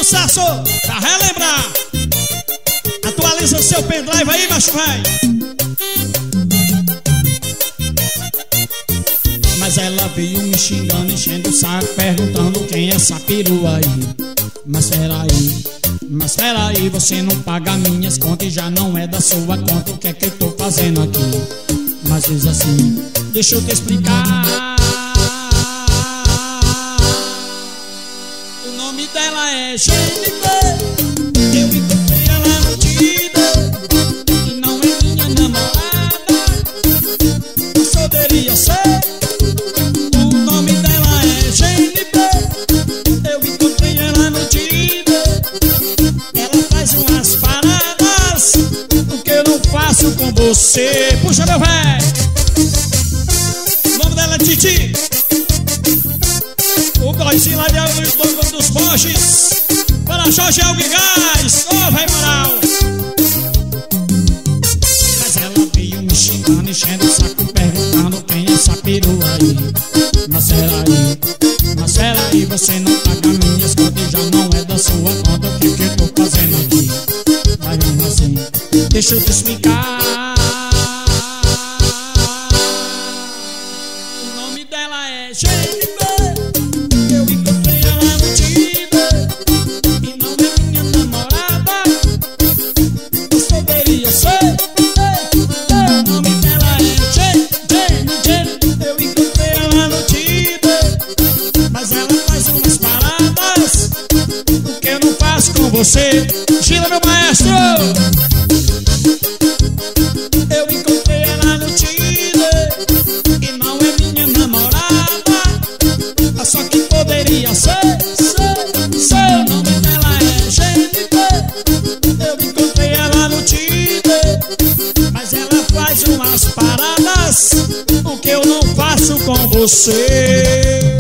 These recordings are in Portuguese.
sucesso pra relembrar. Atualiza seu pendrive aí, macho, vai. Mas ela veio me xingando, enchendo o saco, perguntando quem é essa perua aí. Mas peraí, você não paga minhas contas e já não é da sua conta. O que é que eu tô fazendo aqui? Mas diz assim, deixa eu te explicar. O nome dela é Jennifer. Eu encontrei ela no Tinder e não é minha namorada. Mas poderia ser. O nome dela é Jennifer. Eu encontrei ela no Tinder. Ela faz umas paradas, o que eu não faço com você. Puxa, meu véi. O nome dela é Titi. O Goizinho lá de dos Boches. Para Jorge Algigás. Ô, véi moral. Mas ela veio me xingando, enchendo o saco, perguntando quem é essa perua aí. Mas peraí, você não paga minhas contas e já não é da sua conta. O que eu tô fazendo aqui? Vai mesmo assim, deixa eu te explicar. O nome dela é Jennifer. Eu encontrei ela no Tinder e não é minha namorada. Mas poderia ser. O nome dela é Jenny. Eu encontrei ela no Tinder, mas ela faz umas paradas, o que eu não faço com você. Gila, meu maestro. Eu encontrei ela no Tinder e não é minha namorada. Só que poderia ser. O nome dela é Jennifer. Eu encontrei ela no Tinder, mas ela faz umas paradas, o que eu não faço com você.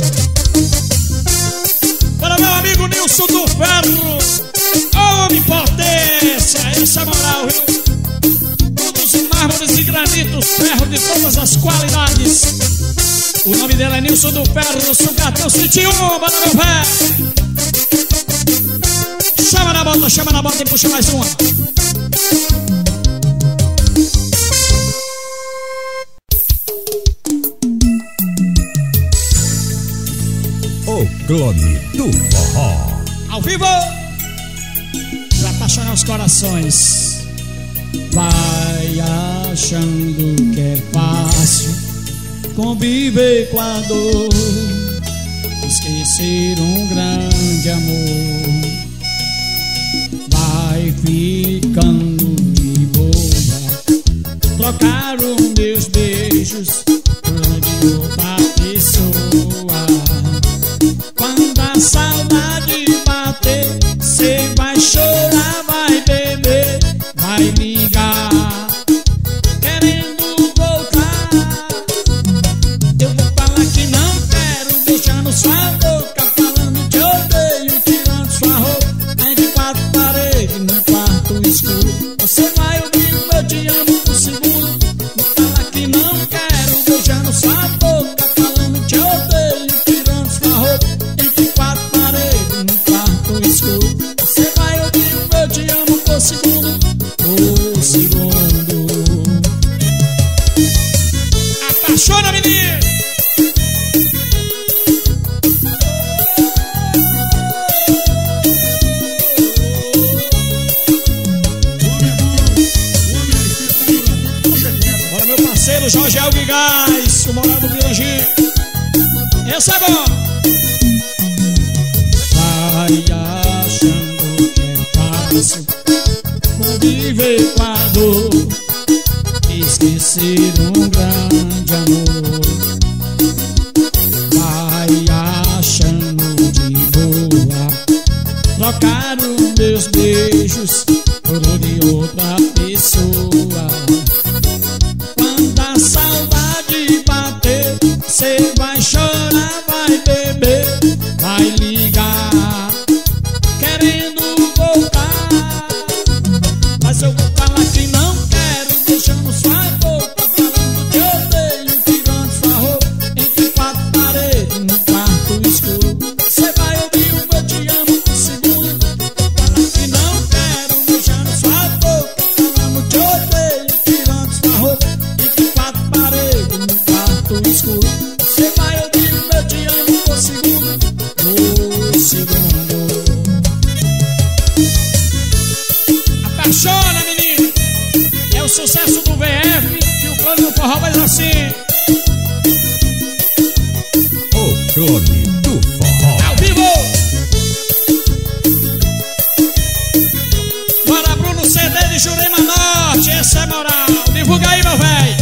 Para meu amigo Nilson do Ferro, homem potência, essa é a moral, viu? Todos os mármores e granitos, ferro de todas as qualidades. O nome dela é Nilson do Ferro, Sucatão, Citinho, bora meu pé. Chama na bota e puxa mais uma. O clone do forró. Ao vivo, pra apaixonar os corações. Vai achando que é fácil conviver com a dor, esquecer um grande amor. Vai ficando de boa, trocar os meus beijos por de outra pessoa. Quando a saudade bater, cê vai chorar, vai beber, vai ligar, querendo voltar. Eu vou falar que não quero, beijando sua boca, falando que odeio, tirando sua roupa, entre quatro paredes, num quarto escuro. Você vai ouvir o eu te amo por segundo. Vou falar que não quero, beijando sua boca, falando que odeio, tirando sua roupa, entre quatro paredes, num quarto escuro. Você vai ouvir o eu te amo por segundo. Por segundo. Apaixona, menino. Bora, meu parceiro Jorge Algigás, o morado do Vilangi. Esse é bom. Vai achando que é fácil conviver com a dor, esquecer um grande amor. Vai achando de boa, trocar os meus beijos por de outra pessoa. Quando a saudade bater, cê vai chorar, vai beber, vai ligar, querendo voltar. Mas eu vou falar que não quero, deixando sua boca, falando que odeio, tirando sua roupa, entre quatro paredes, num quarto escuro. Você vai ouvir o eu te amo por segundo. você vai, eu digo eu te amo por segundo, por segundo. Apaixona, menina. É o sucesso do VF e o clone do forró faz assim. O clone do forró. Ao vivo. Bora Bruno CD de Jurema Norte, essa é moral. Divulga aí, meu véi.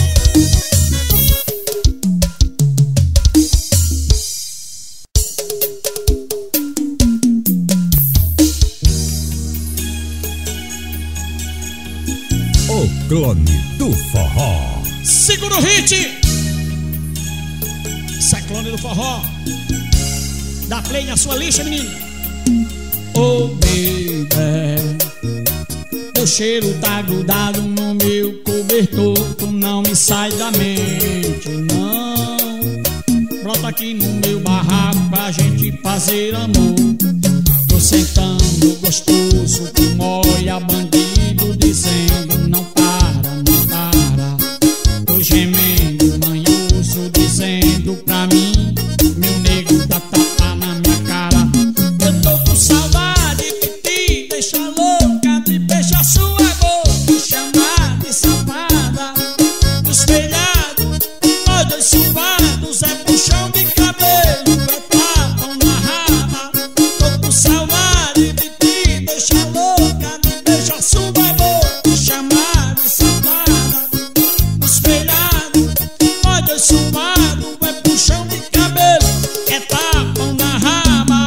O clone do forró. Segura o hit. Esse é clone do forró. Dá play na sua lista, menino. Oh, baby, teu cheiro tá grudado no meu cobertor. Tu não me sai da mente, não. Brota aqui no meu barraco pra gente fazer amor. Tô sentando gostoso com olha bandido dizendo não para, não para. Tô gemendo manhoso dizendo pra mim, meu nego dá tapa na minha cara. Eu tô com saudade de ti, deixa louca, te beija sua boca, me chamar de safada. No espelhado, nós dois suados, é puxão de cabelo, é tapão na raba. Tô com saudade de ti, deixa louca, te beija sua boca, me chamar de safada. No espelhado, nós dois suados, é puxão de cabelo, é tapão na raba.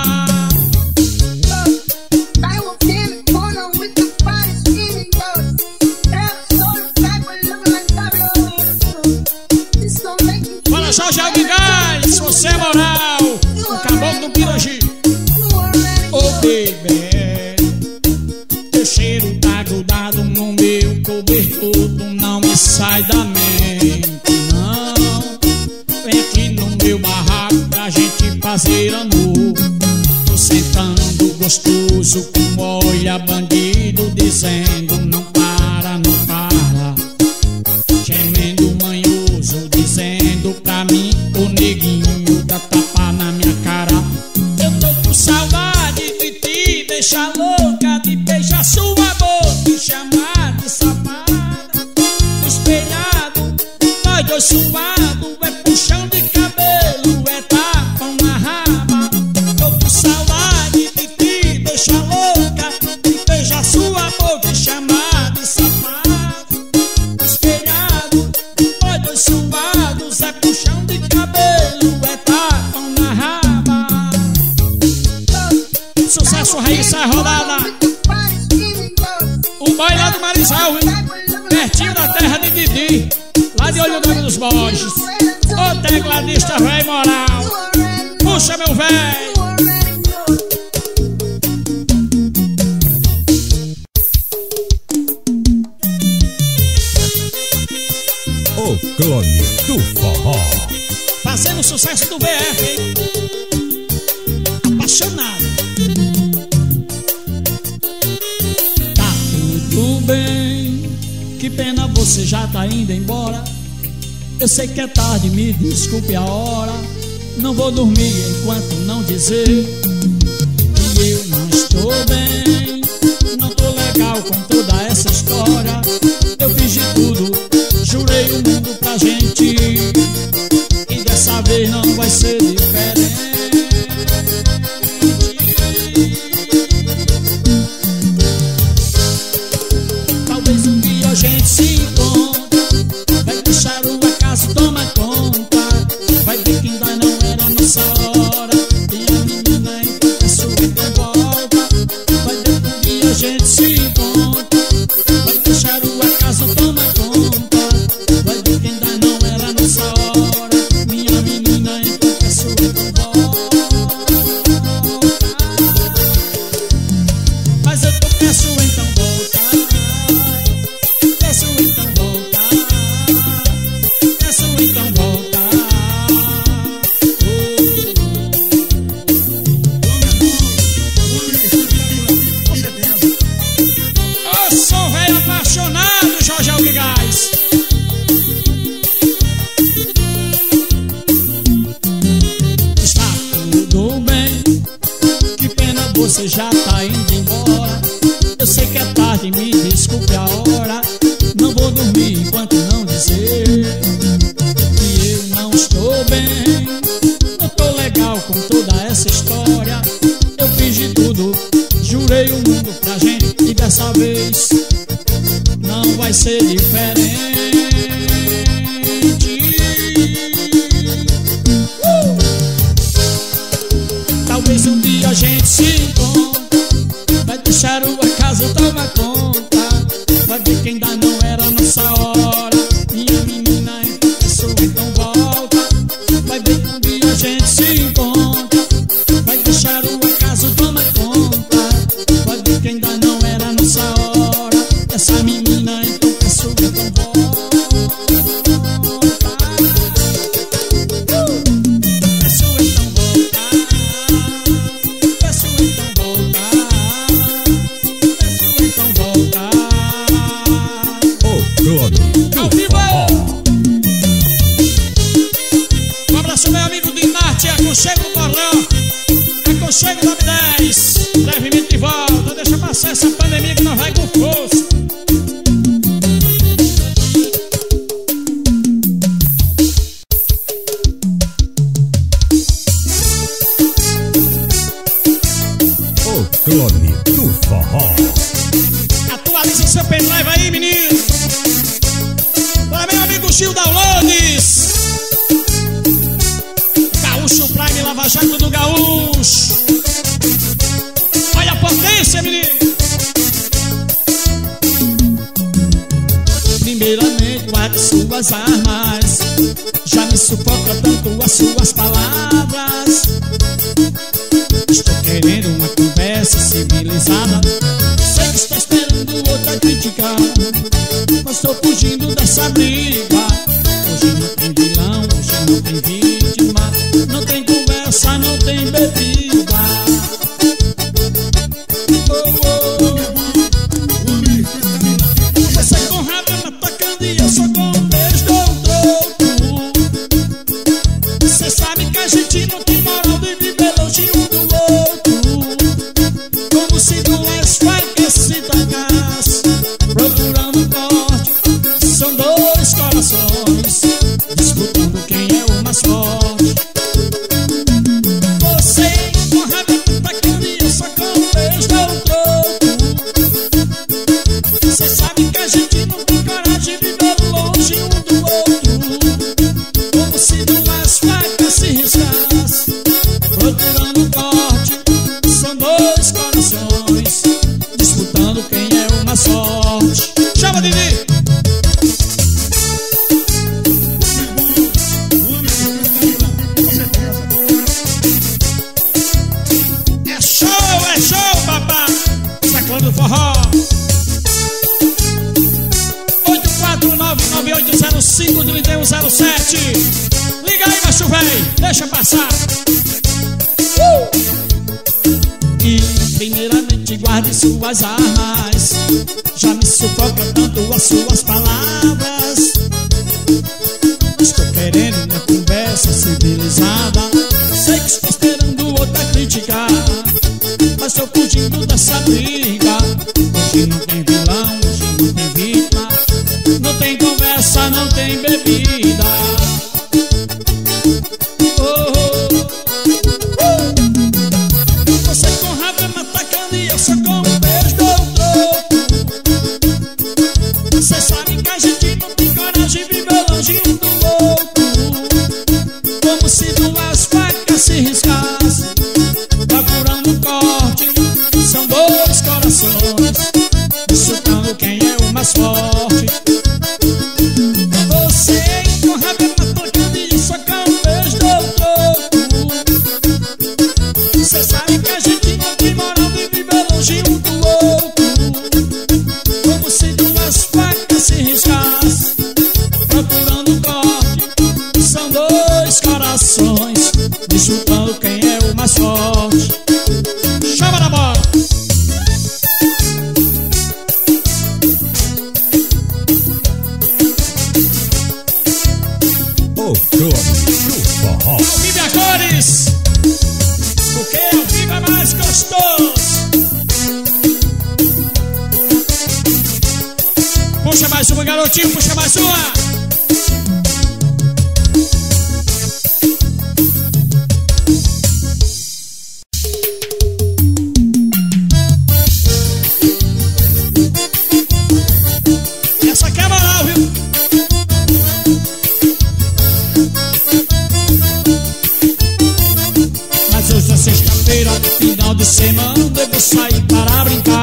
Fala Jorge Algigás, você é moral, o caboclo do Pirangi. Oh baby, teu cheiro tá grudado no meu cobertor. Tu não me sai da mente, não. Vem aqui no meu barraco pra gente fazer amor. Tô sentando gostoso com olha bandido dizendo não para, não para. Gemendo manhoso dizendo pra mim, o neguinho dá tapa na minha cara. Eu tô com saudade de ti, deixa louca, de beijar sua boca, me chamar de safada. No espelhado, nós dois suados, é puxão de cabelo, é tapão na raba. Tô com saudade de ti, deixa louca, de beijar sua boca, me chamar de safada. No espelhado, nós dois suados, é puxão de cabelo, é tapão na raba. Sucesso Raíssa é rodada. O boy lá do Marizal, hein? Pertinho da terra de Didi, lá de Olho Grande dos Borges. Ô tecladista véi moral, puxa meu véi. O clone do forró. Fazendo sucesso do VF, hein? Apaixonado. Tá tudo bem, que pena você já tá indo embora. Eu sei que é tarde, me desculpe a hora. Não vou dormir enquanto não dizer que eu não estou bem. Não tô legal com toda essa história. Eu fiz de tudo, jurei o mundo pra gente, e dessa vez não vai ser diferente. Talvez um dia a gente se encontre, vai deixar o acaso tomar conta, vai ver que ainda não era nossa hora, e a menina então é sua então volta. Vai ver que um dia a gente se encontra, vai deixar o acaso tomar conta, vai ver que ainda não era nossa hora, minha menina então é sua então volta. Mas eu peço então voltar, peço então voltar, peço então voltar. Oh. você já tá indo embora. Eu sei que é tarde, me desculpe a hora. Não vou dormir enquanto não dizer que eu não estou bem. Não tô legal com toda essa história. Eu fiz de tudo, jurei o mundo pra gente, e dessa vez não vai ser diferente. Talvez um dia a gente se encontre, vai deixar o acaso tomar conta, vai ver que ainda não era nossa hora. Minha menina, então pessoa, então volta. Vai ver que um dia a gente se encontra, vai deixar o acaso tomar conta, vai ver que ainda não era nossa hora. Essa menina, então pessoa, então volta. Aconchego do Borrão, aconchego da B10, brevemente de volta. Deixa passar essa pandemia que nós vai com força. O clone do forró. Atualiza seu pendrive aí, menino. Para meu amigo Gil Downloads, Gaúcho Prime, Lava Jato do Gaúcho. Olha a potência, menino. Primeiramente, guarde suas armas. Já me sufoca tanto as suas palavras. Estou querendo uma conversa civilizada. Sei que está esperando outra crítica, mas estou fugindo dessa briga. Hoje não tem vilão, hoje não tem vítima. Não tem conversa, não tem bebida. Você com raiva me atacando e eu só com um beijo dou troco. Você sabe que a gente não tem moral de viver longe um do outro, como se duas facas se tacassem, procurando corte. São dois corações disputando quem é o mais forte. Você sabe que a gente não tem coragem de viver longe um do outro, como se duas facas se riscassem, procurando corte. São dois corações disputando quem é o mais forte. Chama, Didi! É show, papá! Sacando do forró. 84998053107. Liga aí, macho véi, deixa passar. E primeiramente guarde suas armas. Já me sufoca tanto as suas palavras. Estou querendo uma conversa civilizada. Sei que estou esperando outra crítica, mas estou fugindo dessa briga. Hoje não tem vilão, hoje não tem vítima. Não tem conversa, não tem bebida. Você com raiva me atacando e eu só com um beijo dou troco. Você sabe que a gente não tem coragem de viver longe um do outro, como se duas facas se riscassem, procurando corte. São dois corações disputando quem é o mais forte. Você com raiva me atacando e eu só com um beijo dou troco. Você sabe que a gente não tem moral de viver longe um do outro, como se duas facas se riscassem, procurando corte. São dois corações disputando quem é o mais forte. Chama na bola! O clone do forró. Ao vivo a cores, porque ao vivo é mais gostoso. Mais uma, garotinho, puxa mais uma. Essa aqui é moral, viu? Mas hoje é sexta-feira, final de semana, devo sair para brincar.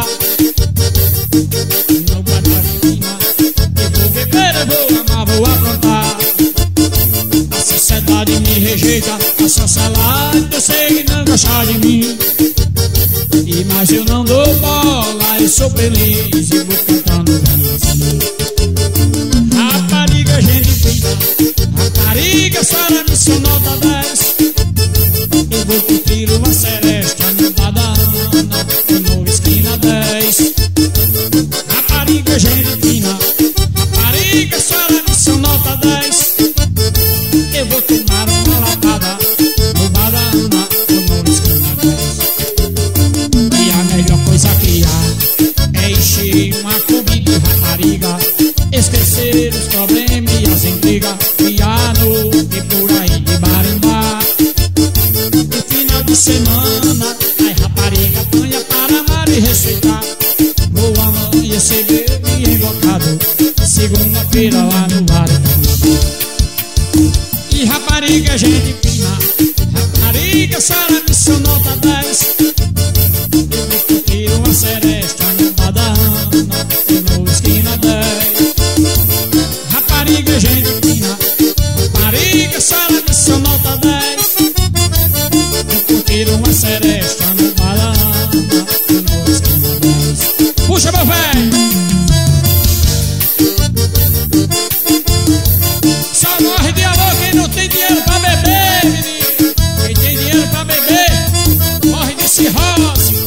Não vai dar menina, eu vou beber, eu vou amar, vou aprontar. A sociedade me rejeita, a sociedade eu sei que não gosta de mim. Mas eu não dou bola, eu sou feliz e vou cantando assim. Rapariga, gente fina, rapariga, senhora me sou nota 10. Eu vou curtir uma seresta no Badana, no esquina 10. Rapariga, gente fina, rapariga, senhora me sou nota 10. Eu vou tomar uma lapada no Badana, no esquina 10. E a melhor coisa que há é encher uma clube de rapariga, esquecer os problemas e as intrigas, e a noite por aí de bar em bar. No final de semana, a rapariga apanha para amar e respeitar. Vou amanhecer bebo e invocado, segunda-feira lá no bar. E rapariga é gente fina, rapariga, senhora me sou nota 10. Eu vou curtir uma seresta no Badana, no esquina 10. Rapariga é gente fina, rapariga, senhora me sou nota 10. Vou curtir uma seresta no Badana, no esquina 10. Puxa, meu velho! Só morre de amor quem não tem dinheiro pra beber, menino. Quem tem dinheiro pra beber, morre de cirrose.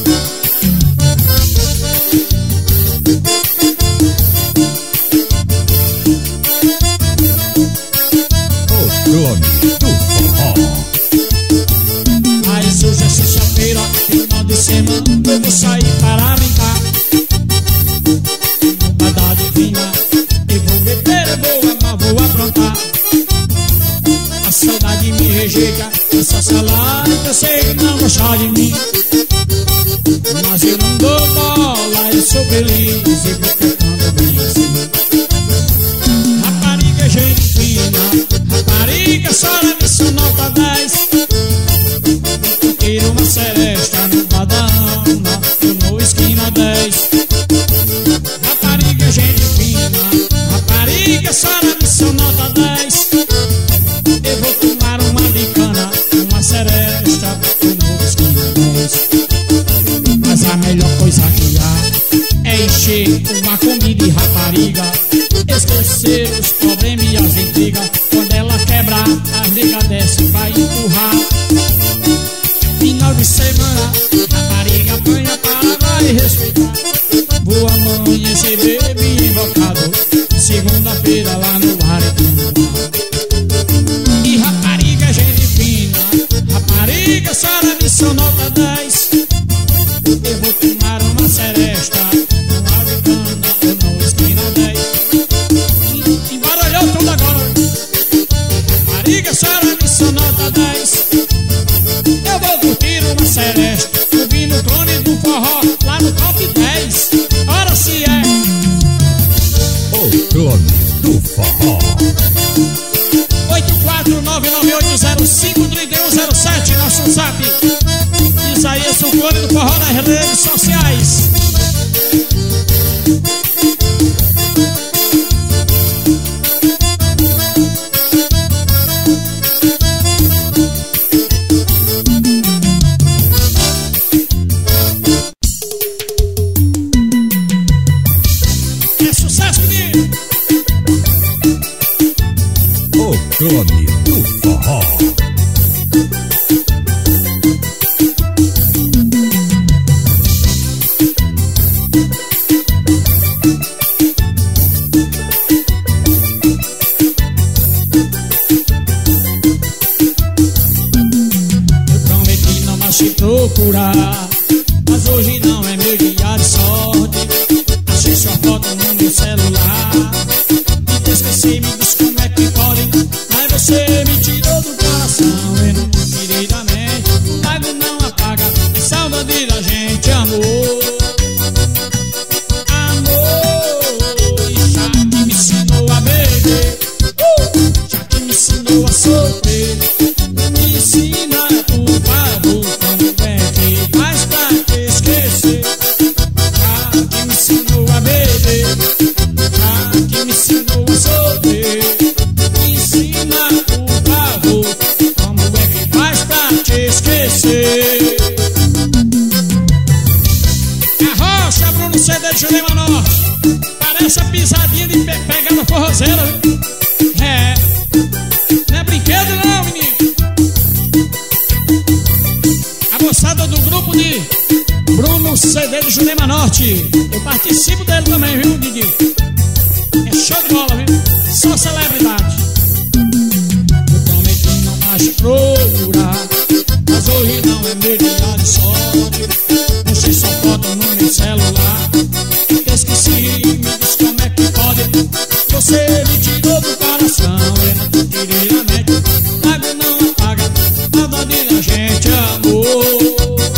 O clone do forró. Mas hoje é sexta-feira, final de semana, eu vou sair para brincar. Não vai dar divina, eu vou beber, eu vou amar, vou aprontar. A saudade me rejeita, essa salada eu sei que não gosta de mim. Mas eu não dou bola, eu sou feliz e vou cantando bem assim. Rapariga, gente fina, rapariga, senhora me sou nota 10. Vou curtir uma seresta no Badana, no esquina 10. Rapariga, gente fina, rapariga, senhora me sou nota 10. Eu vou tomar uma de cana, uma seresta no esquina 10. Mas a melhor coisa que há é encher uma comida de rapariga, esquecer os problemas e as intrigas. Quando ela quebrar, as nega desce vai empurrar. Final de semana, rapariga apanha para amar e respeitar. Vou amanhecer bebo e invocado, segunda-feira lá no bar. E rapariga, gente fina, rapariga, senhora me sou nota 10. Eu vou tomar uma seresta no Badana, no esquina 10. Embaralhou tudo agora. Rapariga, senhora me sou nota 10. Eu vou curtir uma seresta, ouvindo o clone do forró lá no top 10. Ora se é O clone do forró. 84998053107, nosso zap. Isaías, o clone do forró nas redes sociais. É sucesso, menino! O clone do forró. Te procurar, mas hoje não é meu dia de sorte. Achei sua foto no meu celular. esquecer. A rocha, Bruno CD de Jurema Norte. Parece a pisadinha de pegar na forrozeira, viu? É, não é brinquedo não, menino. A moçada do grupo de Bruno CD de Jurema Norte, eu participo dele também, viu, Didi? É show de bola, viu? Só celebridade. Eu prometi não mais te procurar, mas hoje não é meu dia de sorte. Deixei sua foto no meu celular, esqueci, me diz como é que pode. Você me tirou do coração, eu não queria mente. Água não apaga a dor de gente, amor.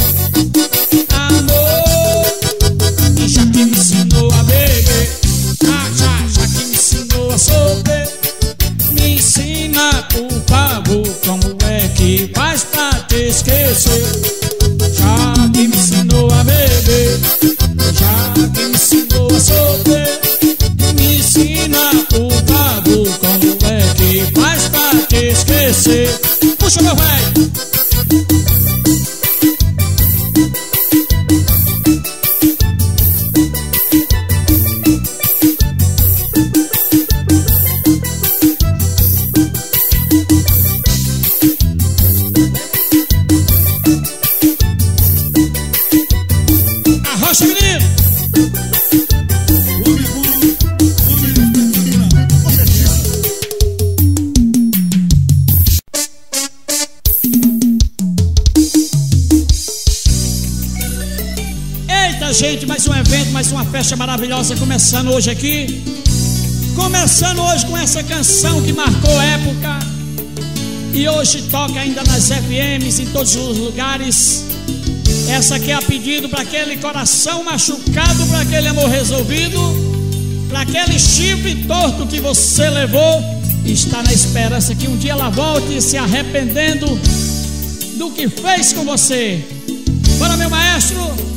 E já que me ensinou a beber, já que me ensinou a sofrer, me ensina, por favor, como é que faz pra te esquecer. Já que me ensinou a beber, já que me ensinou a sofrer, me ensina, por favor, como é que faz pra te esquecer. Puxa, meu velho. Arrocha, menino! Eita, gente, mais um evento, mais uma festa maravilhosa começando hoje aqui. Começando hoje com essa canção que marcou época e hoje toca ainda nas FMs, em todos os lugares. Essa aqui é a pedido para aquele coração machucado, para aquele amor resolvido, para aquele chifre torto que você levou e está na esperança que um dia ela volte se arrependendo do que fez com você. Bora, meu maestro!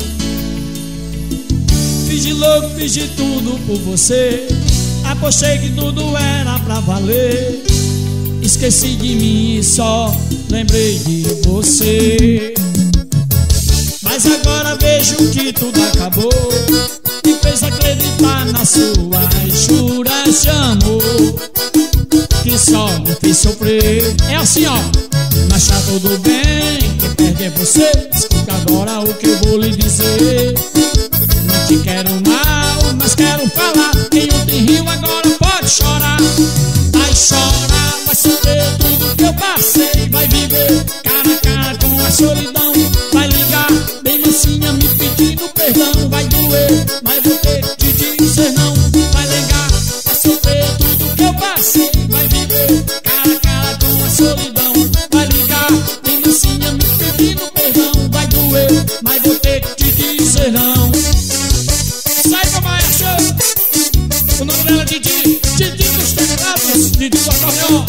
Fiz de louco, fiz de tudo por você, apostei que tudo era pra valer. Esqueci de mim e só lembrei de você. Mas agora vejo que tudo acabou, me fez acreditar nas suas juras de amor, que só me fez sofrer. É assim, ó. Mas tá tudo bem, quem perde é você. Escuta agora o que eu vou lhe dizer. Não te quero mal, mas quero falar. Quem ontem riu agora pode chorar. Vai chorar, vai sofrer tudo que eu passei. Vai viver cara a cara com a solidão. Vai ligar bem mansinha me pedindo perdão. Vai doer, mas vou ter que te dizer não. Vai ligar, vai sofrer tudo que eu passei. Vai viver cara a cara com a solidão. Vai ligar bem mansinha me pedindo perdão. Vai doer, mas vou ter que te dizer não. Sai pra maestro. O nome dela é Didi, Didi dos teclados, Didi do acordeon.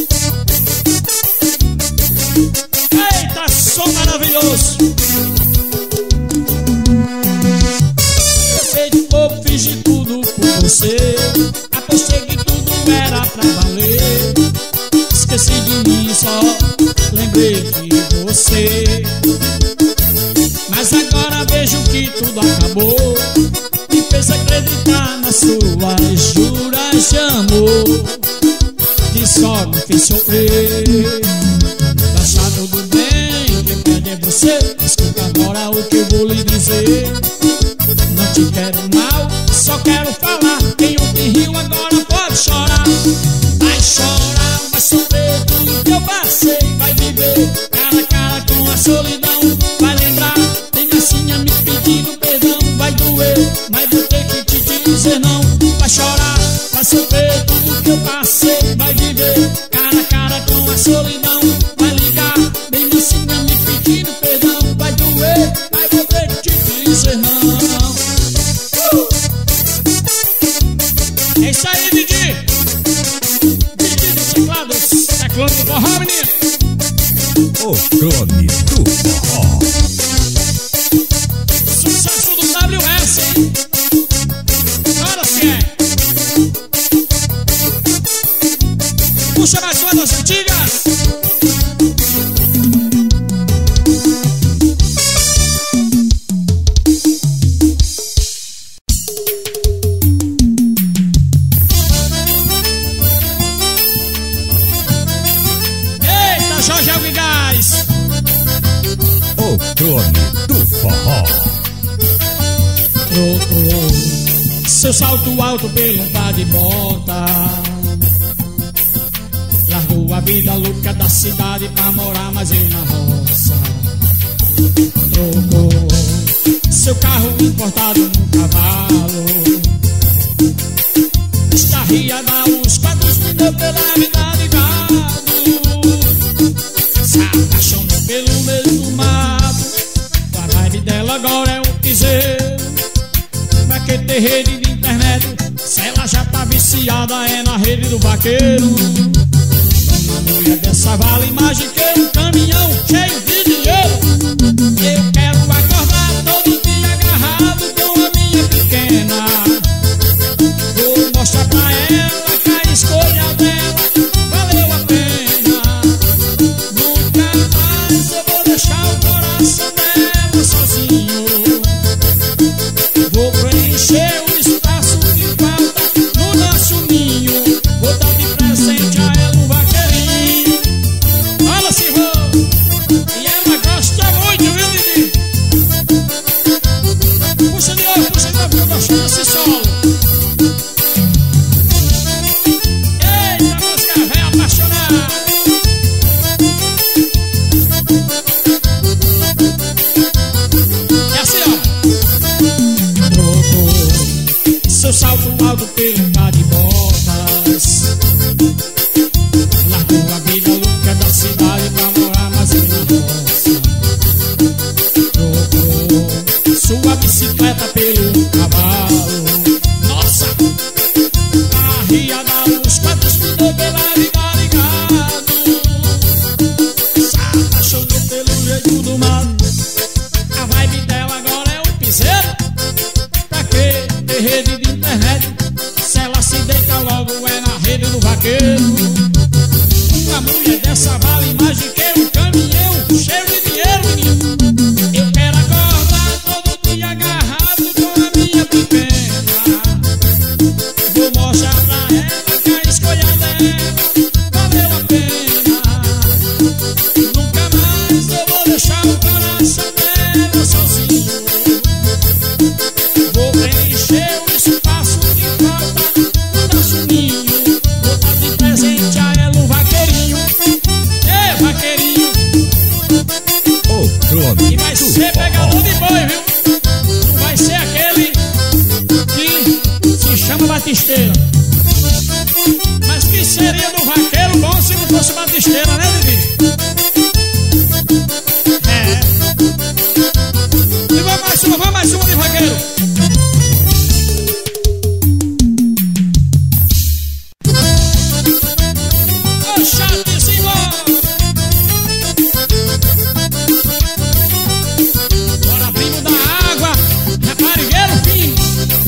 Eita, som maravilhoso. Eu sei de pouco, fiz de tudo por você, apostei que tudo era pra valer. Esqueci de mim, só lembrei de você. Mas agora vejo que tudo acabou, me fez acreditar nas suas juras de amor, que só me fez sofrer. Mas tá tudo bem, quem perde é você. Escuta agora o que eu vou lhe dizer. Não te quero mal, só quero falar. Quem ontem riu agora pode chorar. Vai chorar, vai sofrer tudo que eu passei. Vai viver cara a cara com a solidão. Vai lembrar bem mansinha me pedindo perdão. Vai doer, mas vou ter que te dizer não. Vai chorar, vai sofrer tudo que eu passei. Vai viver cara a cara com a solidão. Vai ligar bem mansinha me pedindo perdão. Vai doer, mas vou ter que te dizer não. É isso aí, Didi. Didi dos teclados. É clone do forró, menino. O clone do forró. Sucesso do WS, hein? Agora sim é. Puxa mais uma das antigas. mais. O clone do forró. Trocou seu salto alto pelo par de bota, largou a vida louca da cidade pra morar mais eu na roça. Trocou seu carro importado num cavalo, estarria dar os quadros pneus pela vida de gado. Se apaixonou pelo mesmo mato, a vibe dela agora é um piseiro. Pra que ter rede de internet, se ela já tá viciada é na rede do vaqueiro. Uma mulher dessa vale mais que um caminhão cheio de dinheiro. Eu quero acordar todo dia agarrado com a minha pequena. Vou mostrar pra ela que a escolha dela valeu a pena. Nunca mais eu vou deixar o coração dela sozinho. Vou preencher o espaço que falta no nosso ninho. Vou dar de presente a ela um vaqueirinho. Fala, se vou. E ela gosta muito, viu, Didi? Puxa de novo, que eu gosto desse solo. Eita, música velha apaixonada. É assim, ó. Trocou seu salto alto pelo par de botas, largou a vida louca da cidade pra morar mais eu na roça. Trocou sua bicicleta pelo cavalo, nossa, arria da luz, quantos pneus pela vida de gado. Se apaixonou pelo jeito do mato, a vibe dela agora é um piseiro. Pra que ter rede de internet, se ela se deita logo é na rede do vaqueiro. Uma mulher dessa vale mais do que um caminhão cheio de dinheiro, menino. Eu quero acordar todo dia agarrado com a minha pequena. Vou mostrar pra ela que a escolha dela valeu a pena. Nunca mais eu vou deixar o coração dela sozinho. Vou preencher o espaço que falta no nosso ninho. Vou dar de presente a ela um vaqueirinho. Ei, vaqueirinho. O clone E vai do ser pegador forró. de boi, viu? Não vai ser aquele que se chama batisteira. Mas que seria do vaqueiro bom se não fosse batisteira, né, Didi? É. E vamos mais uma de vaqueiro. Ô, chatezinho! Bora, primo da água, raparigueiro fino.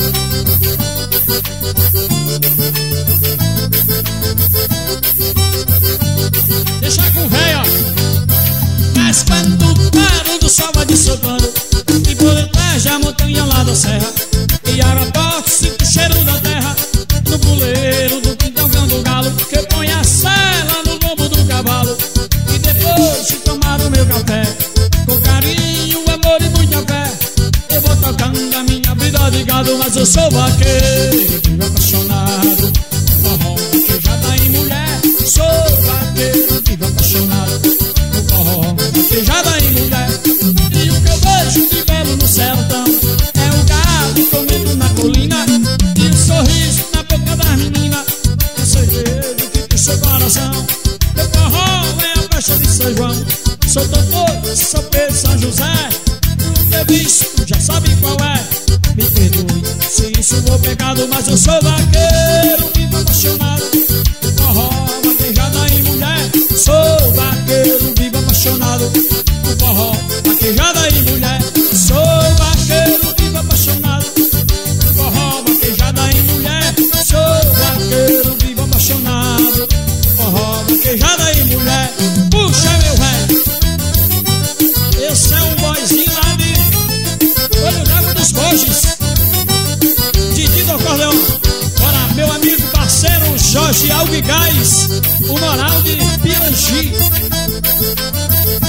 Deixa com o véio, ó. Mas quando o claro do sol vai dissopando, e por detrás da montanha lá da serra, e aeroporto, sinto o cheiro da terra, no puleiro do quintão do galo, que põe a sela no lombo do cavalo. E depois de tomar o meu café, com carinho, amor e muita fé, eu vou tocando a minha vida de gado. Mas eu sou vaqueiro, vivo apaixonado, forró, vaquejada em mulher. Sou vaqueiro, vivo apaixonado, no forró, vaquejada em mulher. E o que eu vejo de belo no sertão é o gado comendo na colina, e o sorriso na boca das meninas, o segredo que tem seu coração. Meu forró é a festa de São João. Sou doutor, sou Pedro São José. O que eu disse, tu já sabe qual é. Me perdoe se isso for pecado, mas eu sou vaqueiro, vivo apaixonado, forró, vaquejada em mulher. Sou vaqueiro, vivo apaixonado, forró, vaquejada em mulher. Sou vaqueiro, vivo apaixonado, forró, vaquejada em mulher. Sou vaqueiro, vivo apaixonado, forró, vaquejada em mulher. Puxa, meu velho, esse é um boizinho lá de Olho d'Água dos Borges, Didi do acordeão. Bora, meu amigo, parceiro Jorge Alvigás, o moral de Pirangi.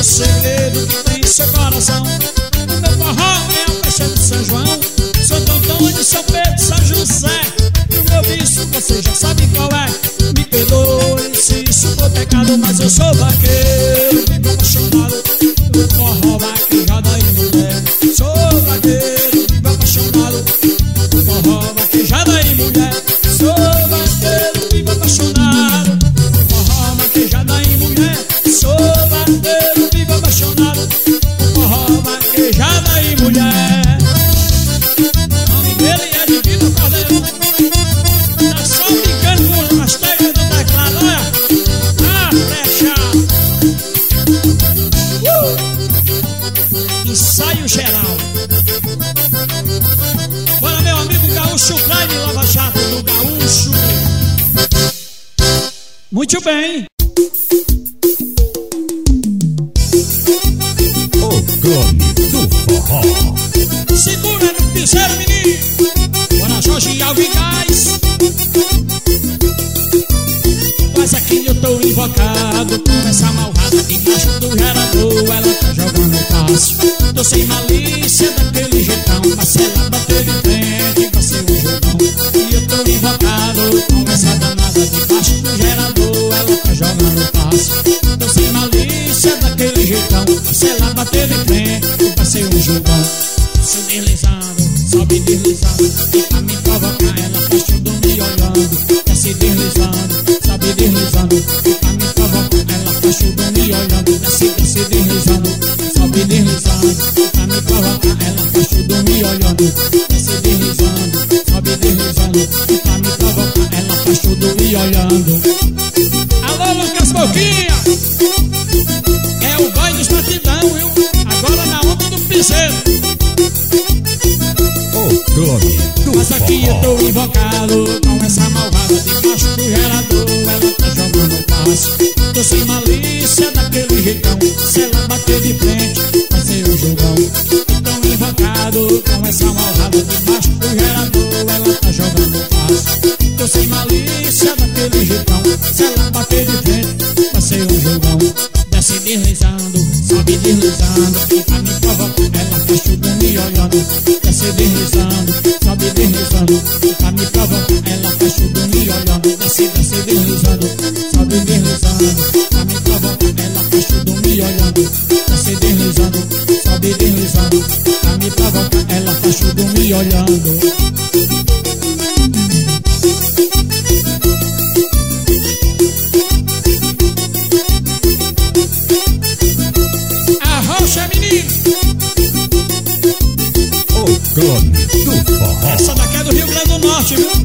segredo que tem em seu coração. O meu forró é a festa de São João, Santo Antônio, São Pedro, São José. E o meu vício você já sabe qual é. Me perdoe se isso for pecado, mas eu sou vaqueiro, vivo apaixonado. O forró vaquejada e mulher. Sou vaqueiro, vivo apaixonado. O forró vaquejada e mulher. Sou vaqueiro, vivo apaixonado. O forró vaquejada e mulher. Sou vaqueiro, vivo apaixonado. O forró vaquejada e mulher. O nome dele é Divino Cordeiro. Tá só brincando com as teclas do teclado, olha. A flecha. Ensaio geral. Bora, meu amigo Gaúcho Prime Lava Jato do Gaúcho. Muito bem. O clone do forró. Segura no piseiro, menino. Bora, Jorge Alves Gás. Mas aqui eu tô invocado com essa malvada debaixo do gerador. Ela tá jogando fácil. Tô sem malícia daquele jeitão. Marcela bateu de frente, vai ser um jogão. E eu tô invocado com essa danada debaixo do gerador. Ela tá jogando fácil. Tô sem malícia daquele jeitão. Marcela bateu de frente, vai ser um jogão. Se deslizando, sobe deslizando, e pra me provocar ela faz tudo me olhando. Desce deslizando, sobe deslizando, e pra me provocar ela faz tudo me olhando. Desce, desce deslizando, sobe deslizando, e pra me provocar ela faz tudo me olhando. Desce deslizando, sobe deslizando, e pra me provocar ela faz tudo me olhando. Alô, Lucas Boquinha, é o boy dos batidão, viu? Agora na onda do piseiro. O clone do Mas aqui eu tô invocado com essa malvada debaixo do gerador. Ela tá jogando fácil. Tô sem malícia daquele jeitão. Se ela bater de frente, vai ser um jogão. Tô invocado com essa malvada debaixo do gerador. Ela tá jogando fácil. Tô sem malícia daquele jeitão. Se ela bater de frente, vai ser um jogão. Desce deslizando, sobe deslizando, e pra me provocar ela faz tudo me olhando. Desce deslizando, sobe deslizando, e pra me provocar ela faz tudo me olhando. Desce, desce deslizando, sobe deslizando, pra me provocar ela faz tudo me olhando. Desce deslizando, sobe deslizando, pra me provocar ela faz tudo me olhando. clone do forró. Essa daqui é do Rio Grande do Norte, viu?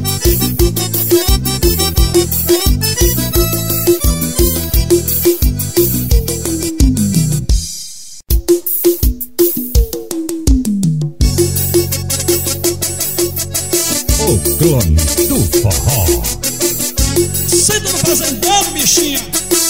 O clone do forró. Senta no fazendeiro, bichinha.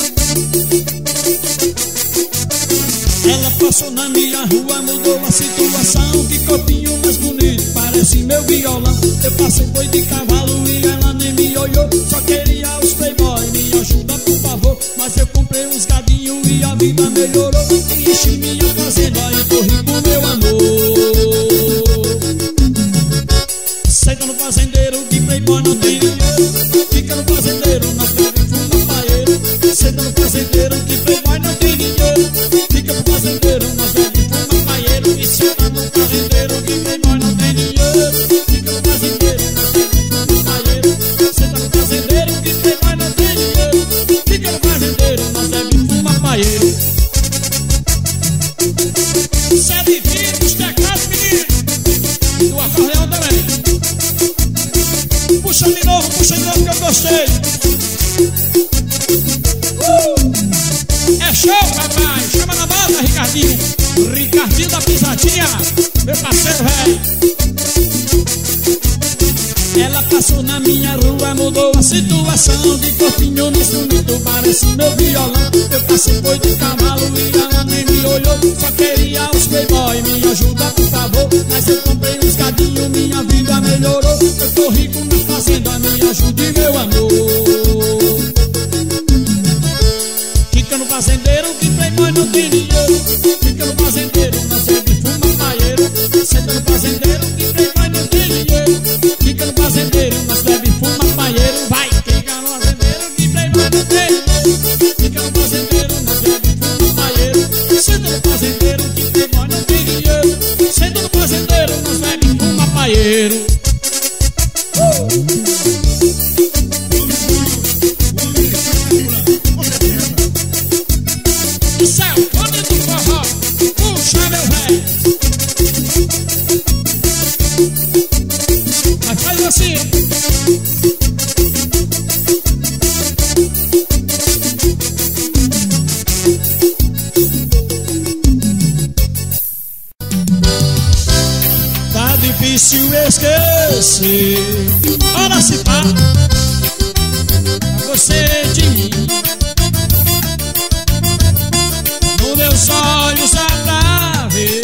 Ela passou na minha rua, mudou a situação. Que corpinho mais bonito, parece meu violão. Eu passei boi de cavalo e ela nem me olhou. Só queria os playboy, me ajuda por favor. Mas eu comprei uns gadinhos e a vida melhorou. E enchi minha fazenda e tô rico, meu amor. Senta no fazendeiro que playboy não tem dinheiro. Fica no fazendeiro, nós bebe fuma paeiro. Senta no fazendeiro que playboy não tem dinheiro. Fica no fazendeiro, nós bebe fuma paeiro. E senta no fazendeiro que playboy não tem dinheiro. Fica no fazendeiro, nós bebe fuma paeiro. Senta no fazendeiro que playboy não tem dinheiro. Fica no fazendeiro, nós bebe fuma paeiro. Isso é divino dos teclados, menino. E do acordeão também. Puxa de novo que eu gostei. É show, papai. Chama na bota, Ricardinho. Ricardinho da pisadinha, meu parceiro velho. Ela passou na minha rua, mudou a situação. De corpinho mais bonito, parece meu violão. Eu passei boi de cavalo e ela nem me olhou. Só queria os playboy, me ajuda por favor. Mas eu comprei uns gadinhos, minha vida melhorou. Eu tô rico na fazenda, me ajude, meu amor. Fica no fazendeiro que playboy não tem dinheiro. parceiro. Isso é o Clone do Forró. Puxa, meu velho. Mas faz assim. Tá difícil esquecer. Ora se pá, você de mim. Nos meus olhos dá pra ver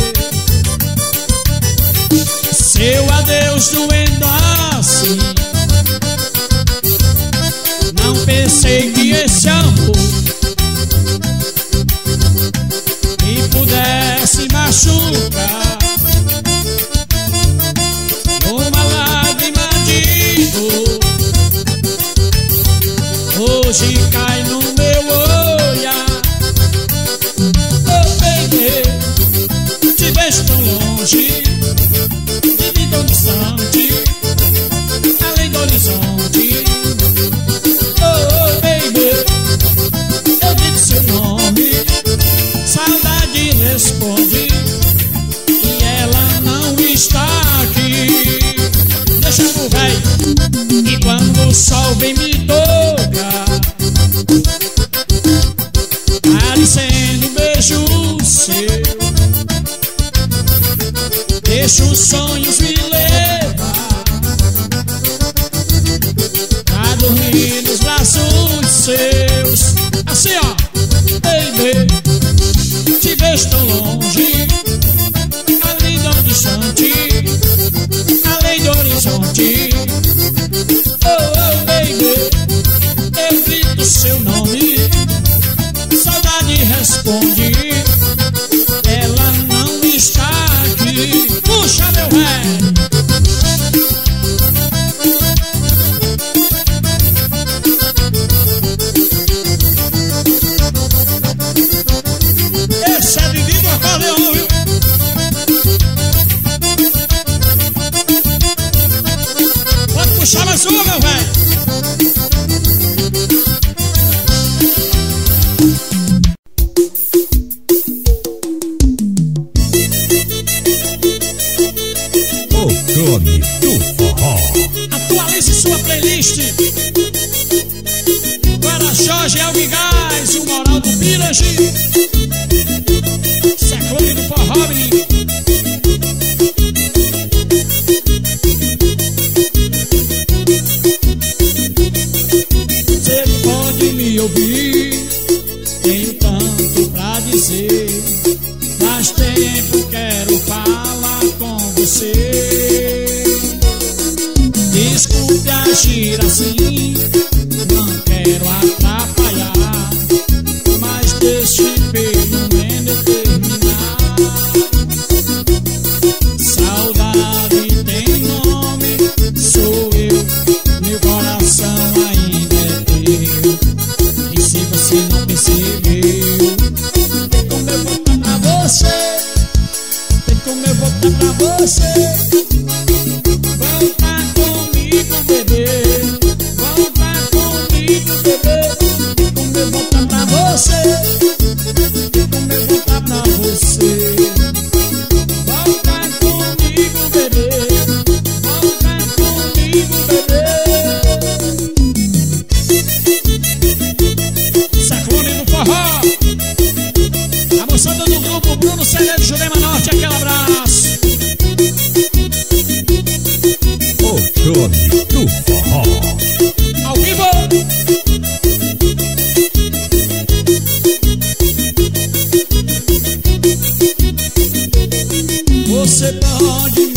seu adeus doendo assim. Não pensei que esse amor me pudesse machucar. Uma lágrima de dor hoje cai no meu olhar. Oh baby, te vejo tão longe, de tão distante, além do horizonte. Oh baby, eu grito seu nome, saudade responde, e ela não está aqui. Deixa pro velho, e quando o sol vem me tocar, parecendo um beijo seu, deixa os sonhos me levar pra dormir nos braços seus. Assim ó, baby, te vejo tão longe, ali tão distante, além do horizonte. Oh baby, eu grito seu nome, saudade responde, ela não está aqui. Puxa meu velho. Esse é Didi do acordeão, viu? Pode puxar mais uma, meu velho. O Clone do Forró. Atualize sua playlist para Jorge Elvigás e o Moral do Village. Isso é Clone do Forró, menino. Você pode me ouvir, tenho tanto pra dizer. Faz tempo quero falar com você. Desculpe agir assim, não quero atrapalhar, mas deixe pelo menos terminar. Saudade tem nome, sou eu, meu coração ainda é teu. E se você não percebeu, tem como eu voltar pra você, tem como eu voltar pra você. Volta comigo, bebê, volta comigo, bebê. Tem como eu voltar pra você, tem como eu voltar pra você. Volta comigo, bebê, volta comigo, bebê. Clone do Forró, a moçada do grupo Bruno Cerejo, Jurema Norte, aquele abraço. O Clone do Forró. Ao vivo. Você pode